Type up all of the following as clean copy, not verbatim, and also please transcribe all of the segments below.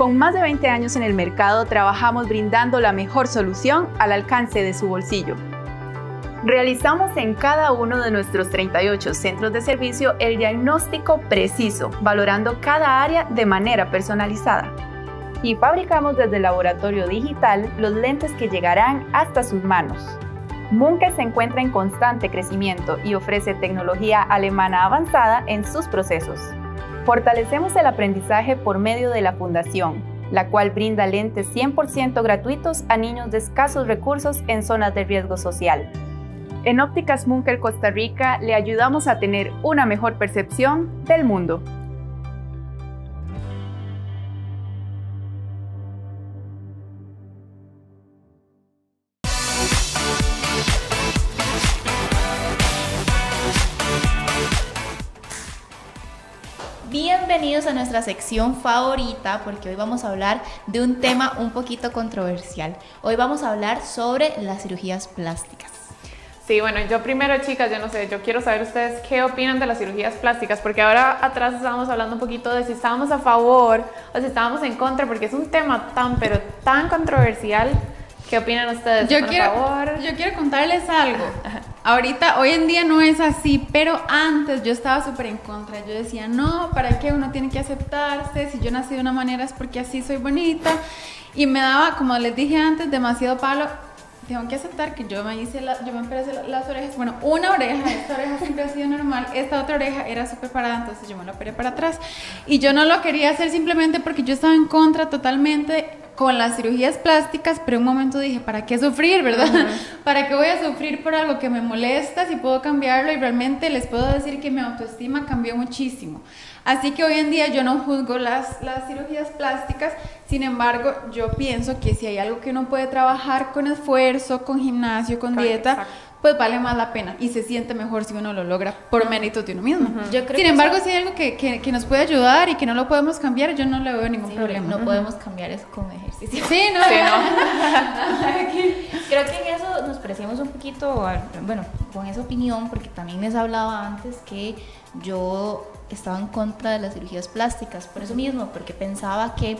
Con más de 20 años en el mercado, trabajamos brindando la mejor solución al alcance de su bolsillo. Realizamos en cada uno de nuestros 38 centros de servicio el diagnóstico preciso, valorando cada área de manera personalizada. Y fabricamos desde el laboratorio digital los lentes que llegarán hasta sus manos. Munke se encuentra en constante crecimiento y ofrece tecnología alemana avanzada en sus procesos. Fortalecemos el aprendizaje por medio de la Fundación, la cual brinda lentes 100% gratuitos a niños de escasos recursos en zonas de riesgo social. En Ópticas Munke Costa Rica le ayudamos a tener una mejor percepción del mundo. Bienvenidos a nuestra sección favorita, porque hoy vamos a hablar de un tema un poquito controversial. Hoy vamos a hablar sobre las cirugías plásticas. Sí, bueno, yo primero, chicas, yo no sé, yo quiero saber ustedes qué opinan de las cirugías plásticas, porque ahora atrás estábamos hablando un poquito de si estábamos a favor o si estábamos en contra, porque es un tema tan, pero tan controversial. ¿Qué opinan ustedes? Yo quiero contarles algo. Ahorita, hoy en día no es así, pero antes yo estaba súper en contra. Yo decía, no, ¿para qué uno tiene que aceptarse? Si yo nací de una manera es porque así soy bonita. Y me daba, como les dije antes, demasiado palo. Tengo que aceptar que yo me operé las orejas. Bueno, una oreja, esta oreja siempre ha sido normal. Esta otra oreja era súper parada, entonces yo me la operé para atrás. Y yo no lo quería hacer simplemente porque yo estaba en contra totalmente con las cirugías plásticas, pero en un momento dije, ¿para qué sufrir, verdad? ¿Para qué voy a sufrir por algo que me molesta si puedo cambiarlo? Y realmente les puedo decir que mi autoestima cambió muchísimo. Así que hoy en día yo no juzgo las cirugías plásticas, sin embargo, yo pienso que si hay algo que uno puede trabajar con esfuerzo, con gimnasio, con dieta, exacto, pues vale más la pena y se siente mejor si uno lo logra por méritos de uno mismo. Yo creo sin embargo, si hay algo que nos puede ayudar y que no lo podemos cambiar, yo no le veo ningún problema. No podemos cambiar eso con ejercicio. Sí, no. Creo que en eso nos parecemos un poquito, bueno, con esa opinión, porque también les hablaba antes que yo estaba en contra de las cirugías plásticas, por eso mismo, porque pensaba que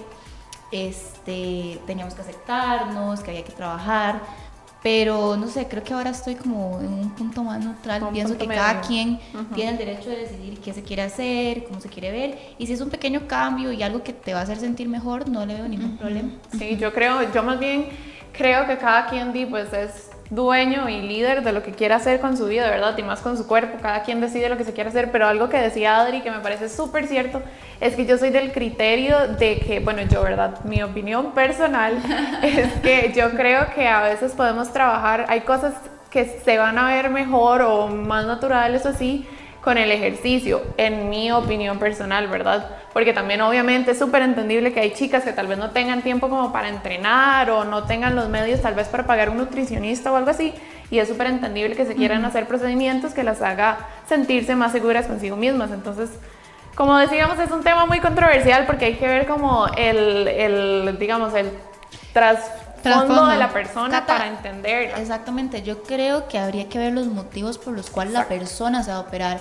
teníamos que aceptarnos, que había que trabajar, pero no sé, creo que ahora estoy como en un punto más neutral. Pienso que cada quien tiene el derecho de decidir qué se quiere hacer, cómo se quiere ver, y si es un pequeño cambio y algo que te va a hacer sentir mejor, no le veo ningún problema. Sí, yo más bien creo que cada quien pues es dueño y líder de lo que quiera hacer con su vida, ¿verdad? Y más con su cuerpo, cada quien decide lo que se quiere hacer, pero algo que decía Adri que me parece súper cierto es que yo soy del criterio de que, bueno, yo, ¿verdad? Mi opinión personal es que yo creo que a veces podemos trabajar, hay cosas que se van a ver mejor o más naturales o así con el ejercicio, en mi opinión personal, ¿verdad? Porque también obviamente es súper entendible que hay chicas que tal vez no tengan tiempo como para entrenar o no tengan los medios tal vez para pagar un nutricionista o algo así, y es súper entendible que se quieran hacer procedimientos que las haga sentirse más seguras consigo mismas. Entonces, como decíamos, es un tema muy controversial porque hay que ver como digamos, el trasfondo de la persona para entenderla. Exactamente, yo creo que habría que ver los motivos por los cuales la persona se va a operar.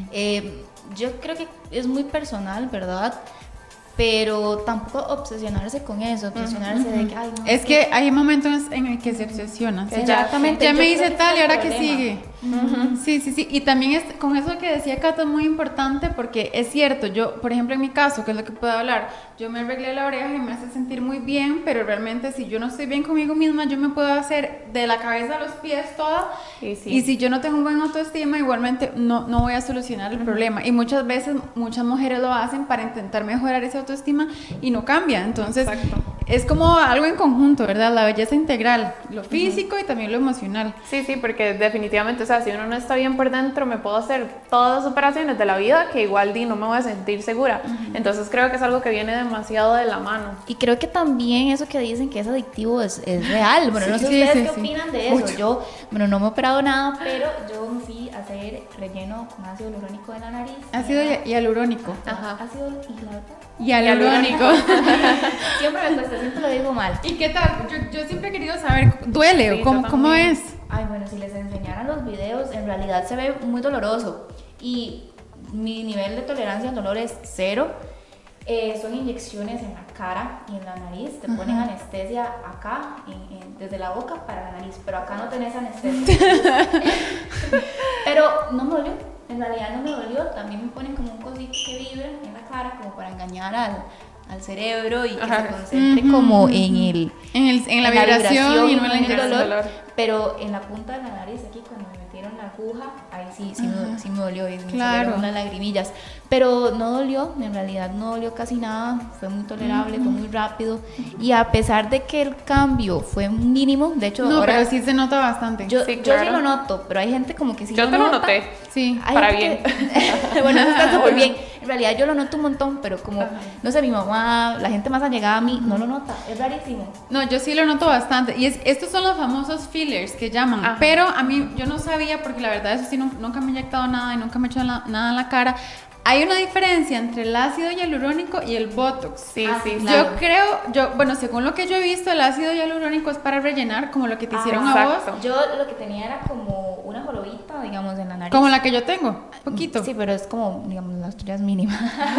Yo creo que es muy personal, ¿verdad? Pero tampoco obsesionarse con eso, obsesionarse de que, ay, no, es que hay momentos en el que se obsesiona. Exactamente. Ya me hice tal y ahora qué sigue. Sí. Y también con eso que decía Cata es muy importante, porque es cierto, yo, por ejemplo, en mi caso, que es lo que puedo hablar, yo me arreglé la oreja y me hace sentir muy bien, pero realmente si yo no estoy bien conmigo misma, yo me puedo hacer de la cabeza a los pies toda, y si yo no tengo un buen autoestima, igualmente no voy a solucionar el problema. Y muchas veces, muchas mujeres lo hacen para intentar mejorar esa autoestima y no cambia. Entonces, es como algo en conjunto, ¿verdad? La belleza integral, lo físico y también lo emocional. Sí, porque definitivamente, o sea, si uno no está bien por dentro, me puedo hacer todas las operaciones de la vida que igual no me voy a sentir segura. Entonces creo que es algo que viene demasiado de la mano. Y creo que también eso que dicen que es adictivo es real. Bueno, no sé ustedes qué opinan de eso. Mucho. Yo, bueno, no me he operado nada, pero yo me fui a hacer relleno con ácido hialurónico en la nariz. Ácido hialurónico. Ácido hialurónico. Siempre me cuesta, siempre lo digo mal. ¿Y qué tal? Yo siempre he querido saber, ¿duele? Sí, ¿Cómo es? Ay, bueno, si les enseñaran los videos, en realidad se ve muy doloroso. Y mi nivel de tolerancia al dolor es 0. Son inyecciones en la cara y en la nariz, te ponen anestesia acá, desde la boca para la nariz, pero acá no tenés anestesia. Pero no me dolió, en realidad no me dolió, también me ponen como un cosito que vibra en la cara como para engañar al cerebro y que se concentre como en la vibración y no en el dolor. Pero en la punta de la nariz, aquí cuando me metieron la aguja, ahí sí me dolió y me salieron unas lagrimillas. Pero no dolió, en realidad no dolió casi nada, fue muy tolerable, fue muy rápido. Y a pesar de que el cambio fue mínimo, de hecho... No, ahora, pero sí se nota bastante. Yo sí lo noto, pero hay gente como que sí yo lo te nota. lo noté, sí, para bien. Bueno, eso está súper bien. En realidad yo lo noto un montón, pero como, no sé, mi mamá, la gente más allegada a mí, no lo nota, es rarísimo. No, yo sí lo noto bastante. Y estos son los famosos fillers que llaman. Pero a mí, yo no sabía, porque la verdad eso sí, nunca me he inyectado nada y nunca me he hecho nada en la cara. Hay una diferencia entre el ácido hialurónico y el Botox. Sí, sí, claro. Bueno, según lo que yo he visto, el ácido hialurónico es para rellenar, como lo que te hicieron a vos. Yo lo que tenía era como una jorobita, digamos, en la nariz. Como la que yo tengo, poquito. Sí, pero es como, digamos, las tuyas mínimas.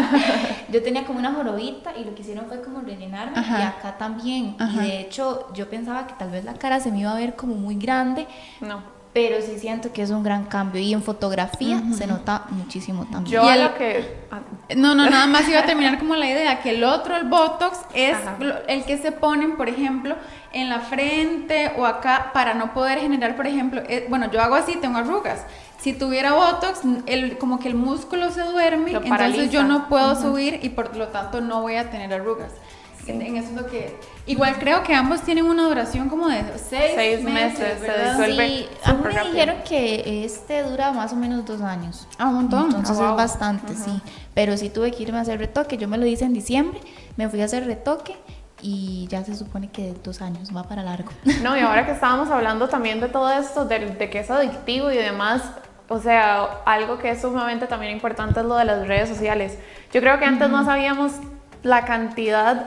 Yo tenía como una jorobita y lo que hicieron fue como rellenarme y acá también. Y de hecho, yo pensaba que tal vez la cara se me iba a ver como muy grande. No. Pero sí siento que es un gran cambio y en fotografía se nota muchísimo también. Yo a lo que... No, nada más iba a terminar como la idea, que el otro, el Botox, es el que se ponen, por ejemplo, en la frente o acá para no poder generar, por ejemplo, bueno, yo hago así, tengo arrugas. Si tuviera Botox, como que el músculo se duerme, entonces yo no puedo subir y por lo tanto no voy a tener arrugas. En eso es lo que... Igual creo que ambos tienen una duración como de 6 meses, ¿verdad? Se disuelve. Sí, a mí me dijeron que dura más o menos 2 años. Ah, un montón. Entonces es bastante, sí. Pero sí tuve que irme a hacer retoque. Yo me lo hice en diciembre, me fui a hacer retoque y ya se supone que 2 años, va para largo. No, y ahora que estábamos hablando también de todo esto, de que es adictivo y demás, o sea, algo que es sumamente también importante es lo de las redes sociales. Yo creo que antes no sabíamos la cantidad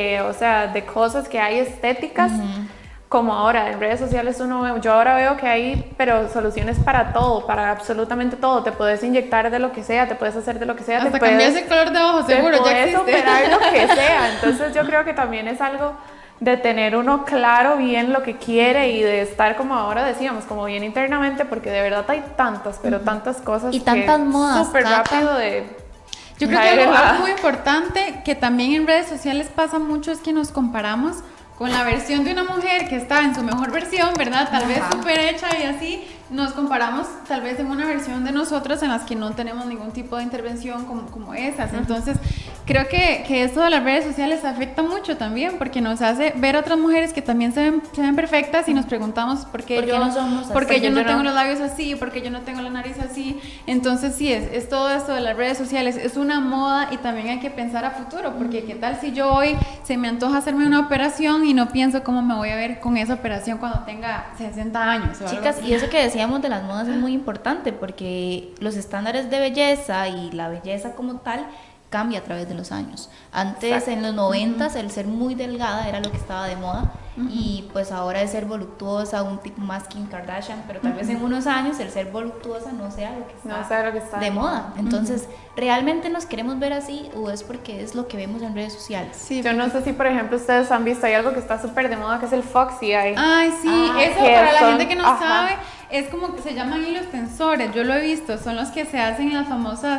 de cosas que hay estéticas como ahora en redes sociales yo ahora veo que hay pero soluciones para todo, para absolutamente todo. Te puedes inyectar de lo que sea, te puedes hacer de lo que sea, hasta cambiar ese color de ojos, seguro, ya existe. Te puedes operar lo que sea. Entonces yo creo que también es algo de tener uno claro bien lo que quiere y de estar, como ahora decíamos, como bien internamente, porque de verdad hay tantas, pero tantas cosas y tantas modas súper rápido de... Yo creo que algo muy importante que también en redes sociales pasa mucho es que nos comparamos con la versión de una mujer que está en su mejor versión, ¿verdad? Tal vez súper hecha y así, nos comparamos tal vez en una versión de nosotras en las que no tenemos ningún tipo de intervención como esas. Entonces, creo que esto de las redes sociales afecta mucho también, porque nos hace ver a otras mujeres que también se ven perfectas y nos preguntamos por qué yo no tengo los labios así, por qué yo no tengo la nariz así. Entonces, sí, es todo esto de las redes sociales, es una moda y también hay que pensar a futuro, porque qué tal si yo hoy se me antoja hacerme una operación y no pienso cómo me voy a ver con esa operación cuando tenga 60 años. Chicas, y eso que decíamos de las modas es muy importante porque los estándares de belleza y la belleza como tal cambia a través de los años. Antes, en los 90s, el ser muy delgada era lo que estaba de moda y pues ahora el ser voluptuosa, un tipo más Kim Kardashian, pero tal vez en unos años el ser voluptuosa no sea lo que está de moda. Entonces, ¿realmente nos queremos ver así o es porque es lo que vemos en redes sociales? Sí, yo no sé si, por ejemplo, ustedes han visto, hay algo que está súper de moda que es el Foxy Eye. Ay, sí, eso para la gente que no sabe, es como que se llaman hilos tensores, yo lo he visto, son los que se hacen en las famosas...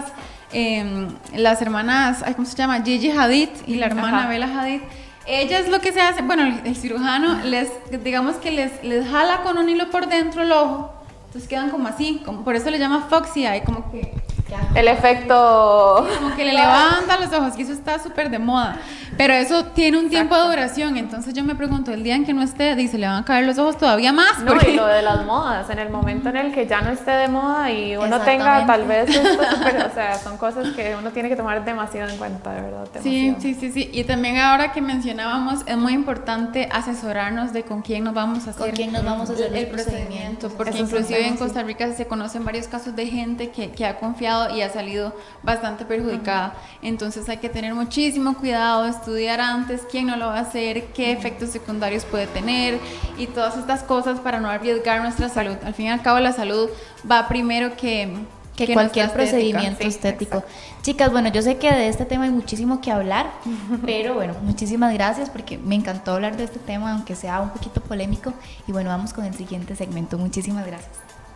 las hermanas, ¿cómo se llama? Gigi Hadid y la hermana Bella Hadid. Ellas lo que se hace, bueno, el cirujano digamos que les jala con un hilo por dentro el ojo, entonces quedan como así, por eso le llama Foxy Eye, como que el efecto, sí, como que le levanta los ojos y eso está súper de moda, pero eso tiene un tiempo de duración. Entonces yo me pregunto, el día en que no esté, dice, le van a caer los ojos todavía más. No, y lo de las modas, en el momento en el que ya no esté de moda y uno tenga tal vez esto súper, o sea, son cosas que uno tiene que tomar demasiado en cuenta, de verdad. Sí, y también ahora que mencionábamos, es muy importante asesorarnos de con quién nos vamos a hacer, el procedimiento, porque inclusive en Costa Rica se conocen varios casos de gente que ha confiado y ha salido bastante perjudicada. Entonces hay que tener muchísimo cuidado, estudiar antes quién no lo va a hacer, qué efectos secundarios puede tener y todas estas cosas para no arriesgar nuestra salud. Al fin y al cabo la salud va primero que que cualquier procedimiento estético. Chicas, bueno, yo sé que de este tema hay muchísimo que hablar, pero bueno, muchísimas gracias porque me encantó hablar de este tema, aunque sea un poquito polémico. Y bueno, vamos con el siguiente segmento. Muchísimas gracias.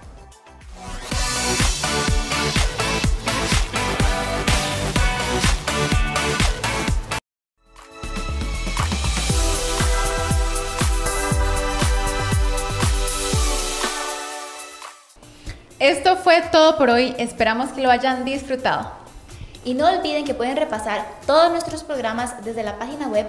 Esto fue todo por hoy, esperamos que lo hayan disfrutado. Y no olviden que pueden repasar todos nuestros programas desde la página web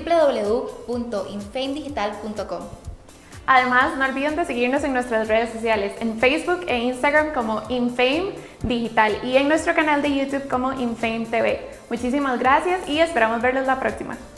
www.infamedigital.com. Además, no olviden de seguirnos en nuestras redes sociales, en Facebook e Instagram como Infame Digital y en nuestro canal de YouTube como Infame TV. Muchísimas gracias y esperamos verlos la próxima.